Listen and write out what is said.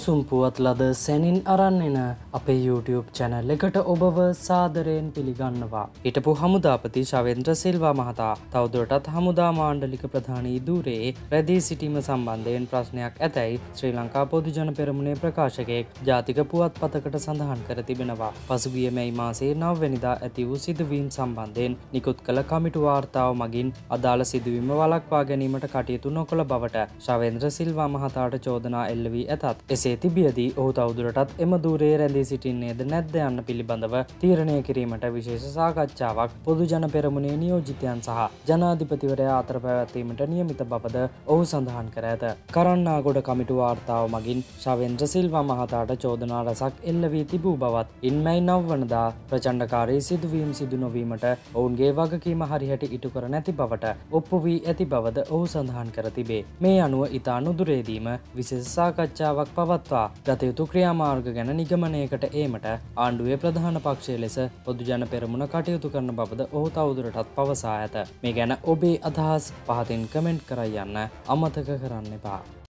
උණුසුම් පුවත් ලද සැනින් අරන් එන අපේ YouTube channel එකට ඔබව සාදරයෙන් පිළිගන්නවා. හිටපු හමුදාපති ශවේන්ද්‍ර සිල්වා මහතා තවදුරටත් හමුදා මාණ්ඩලික ප්‍රධානී ධූරයේ රැඳී සිටීම සම්බන්ධයෙන් ප්‍රශ්නයක් ඇතැයි ශ්‍රී ලංකා පොදු ජන පෙරමුණේ ප්‍රකාශකයෙක් ජාතික පුවත්පතකට සඳහන් කර තිබෙනවා. පසුගිය මැයි මාසයේ 9 වෙනිදා ඇති වූ සිදුවීම් සම්බන්ධයෙන් නිකුත් කළ කමිටු වාර්තාව මගින් අදාළ සිදුවීම වළක්වා ගැනීමට කටයුතු නොකළ බවට ශවේන්ද්‍ර සිල්වා මහතාට චෝදනා එල්ල වී ඇතත් එසේ තිබියදී ඔහු තවදුරටත් එම ධූරයේ රැඳී සිටින්නේද නැද්ද යන්න පිළිබඳව තීරණය කිරීමට විශේෂ සාකච්ඡාවක් පොදු ජන පෙරමුණේ නියෝජිතයන් සහ ජනාධිපතිවරයා අතර පැවැත්වීමට නියමිත බවද ඔහු සඳහන් කර ඇත. කරන්නාගොඩ කමිටු වාර්තාව මගින් ශවේන්ද්‍ර සිල්වා මහතාට චෝදනා රැසක් එල්ල වී තිබූ බවත් ඉන් මැයි 9 වනදා ප්‍රචණ්ඩකාරී සිදුවීම් සිදු නොවීමට ඔවුන්ගේ වගකීම හරිහැටි ඉටු කර නැති බවට ඔප්පු වී ඇති බවද ඔහු සඳහන් කර තිබේ. මේ අනුව ඉතා නුදුරේදීම විශේෂ සාකච්ඡාවක් පවත්වා ගත යුතු ක්‍රියාමාර්ග ගැන නිගමනයකට ඒමට ආණ්ඩුවේ ප්‍රධාන පක්ෂය ලෙස පොදු ජන පෙරමුණ කටයුතු කරන බවද ඔහු තවදුරටත් පවසා ඇත. මේ ගැන ඔබේ අදහස් පහතින් කමෙන්ට් කර යන්න අමතක කරන්න එපා.